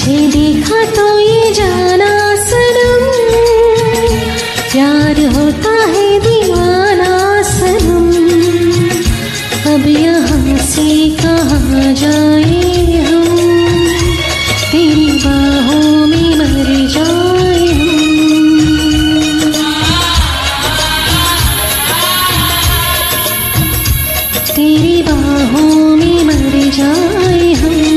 तुझे देखा तो ये जाना सनम, प्यार होता है दीवाना सनम। अब यहाँ से कहाँ जाए हम, तेरी बाहों में मर जाए हम। तेरी बाहों में मर जाए हम।